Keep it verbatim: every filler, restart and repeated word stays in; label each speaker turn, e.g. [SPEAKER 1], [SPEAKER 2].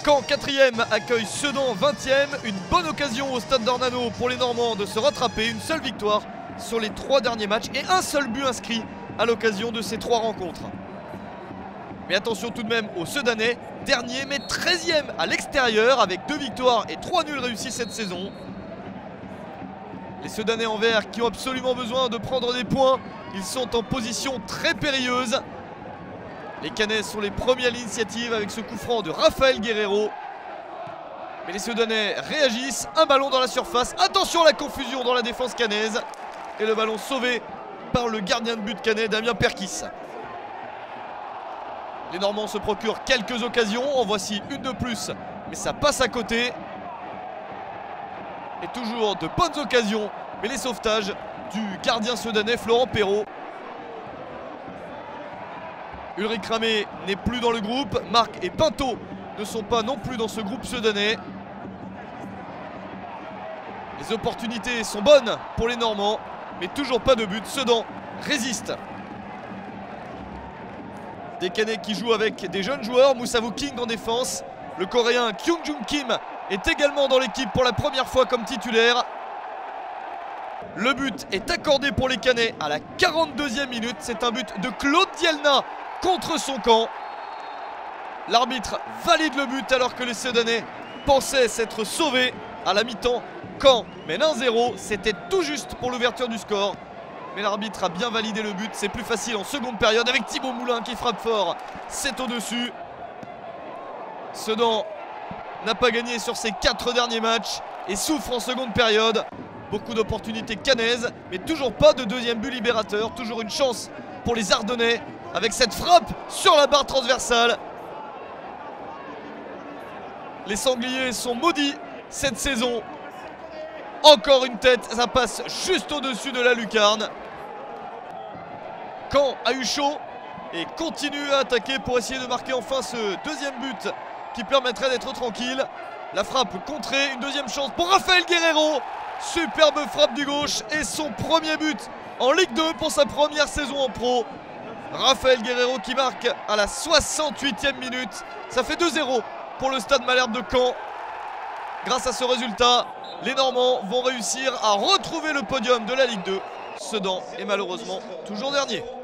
[SPEAKER 1] Caen quatrième accueille Sedan vingtième. Une bonne occasion au stade d'Ornano pour les Normands de se rattraper. Une seule victoire sur les trois derniers matchs et un seul but inscrit à l'occasion de ces trois rencontres. Mais attention tout de même aux Sedanais, dernier mais treizième à l'extérieur avec deux victoires et trois nuls réussis cette saison. Les Sedanais en vert qui ont absolument besoin de prendre des points, ils sont en position très périlleuse. Les Canets sont les premiers à l'initiative avec ce coup franc de Raphaël Guerreiro. Mais les Sedanais réagissent, un ballon dans la surface, attention à la confusion dans la défense canaise. Et le ballon sauvé par le gardien de but canet Damien Perkis. Les Normands se procurent quelques occasions, en voici une de plus, mais ça passe à côté. Et toujours de bonnes occasions, mais les sauvetages du gardien sedanais Florent Perrault. Ulrich Ramé n'est plus dans le groupe, Marc et Pinto ne sont pas non plus dans ce groupe sedanais. Les opportunités sont bonnes pour les Normands, mais toujours pas de but. Sedan résiste. Des Canets qui jouent avec des jeunes joueurs. Moussa King en défense. Le Coréen Kyung Jung Kim est également dans l'équipe pour la première fois comme titulaire. Le but est accordé pour les Canets à la quarante-deuxième minute. C'est un but de Claude Dielna contre son camp. L'arbitre valide le but alors que les Sedanais pensaient s'être sauvés à la mi-temps. Caen mène un zéro. C'était tout juste pour l'ouverture du score. Mais l'arbitre a bien validé le but. C'est plus facile en seconde période avec Thibaut Moulin qui frappe fort. C'est au-dessus. Sedan n'a pas gagné sur ses quatre derniers matchs et souffre en seconde période. Beaucoup d'opportunités canaises, mais toujours pas de deuxième but libérateur. Toujours une chance pour les Ardennais avec cette frappe sur la barre transversale. Les Sangliers sont maudits cette saison. Encore une tête, ça passe juste au-dessus de la lucarne. Caen a eu chaud et continue à attaquer pour essayer de marquer enfin ce deuxième but qui permettrait d'être tranquille. La frappe contrée, une deuxième chance pour Raphaël Guerreiro. Superbe frappe du gauche et son premier but en Ligue deux pour sa première saison en pro. Raphaël Guerreiro qui marque à la soixante-huitième minute. Ça fait deux zéro pour le Stade Malherbe de Caen. Grâce à ce résultat, les Normands vont réussir à retrouver le podium de la Ligue deux. Sedan est malheureusement toujours dernier.